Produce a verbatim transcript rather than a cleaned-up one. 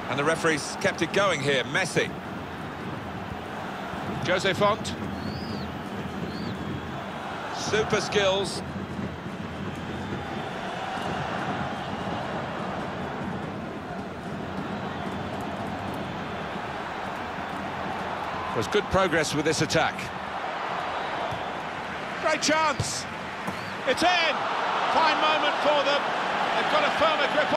And the referee's kept it going here. Messi. Jose Font. Super skills. There's good progress with this attack. Great chance. It's in. Fine moment for them. They've got a firmer grip.